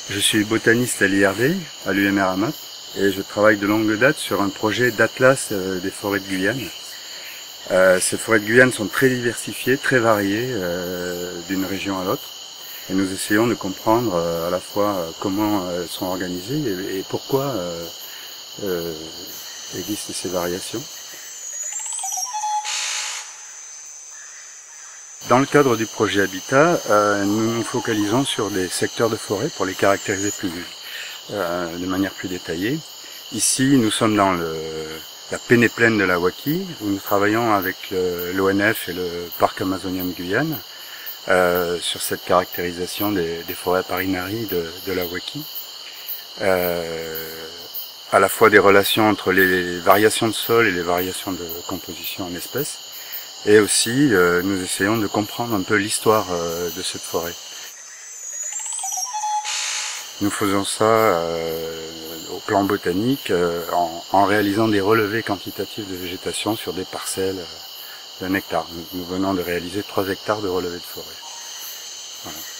Je suis botaniste à l'IRD, à l'UMR Amat, et je travaille de longue date sur un projet d'atlas des forêts de Guyane. Ces forêts de Guyane sont très diversifiées, très variées d'une région à l'autre, et nous essayons de comprendre à la fois comment elles sont organisées et pourquoi existent ces variations. Dans le cadre du projet Habitat, nous nous focalisons sur des secteurs de forêt pour les caractériser de manière plus détaillée. Ici, nous sommes dans la pénéplaine de la Waki, où nous travaillons avec l'ONF et le Parc amazonien de Guyane sur cette caractérisation des forêts Aparinari de la Waki. À la fois des relations entre les variations de sol et les variations de composition en espèces. Et aussi, nous essayons de comprendre un peu l'histoire de cette forêt. Nous faisons ça au plan botanique en réalisant des relevés quantitatifs de végétation sur des parcelles d'1 hectare. Nous venons de réaliser 3 hectares de relevés de forêt. Voilà.